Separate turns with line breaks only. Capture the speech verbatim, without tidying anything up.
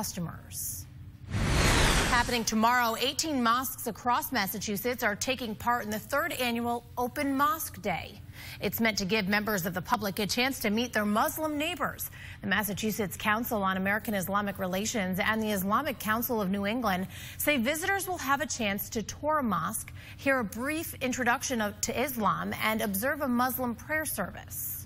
customers. Happening tomorrow, eighteen mosques across Massachusetts are taking part in the third annual Open Mosque Day. It's meant to give members of the public a chance to meet their Muslim neighbors. The Massachusetts Council on American Islamic Relations and the Islamic Council of New England say visitors will have a chance to tour a mosque, hear a brief introduction of, to Islam, and observe a Muslim prayer service.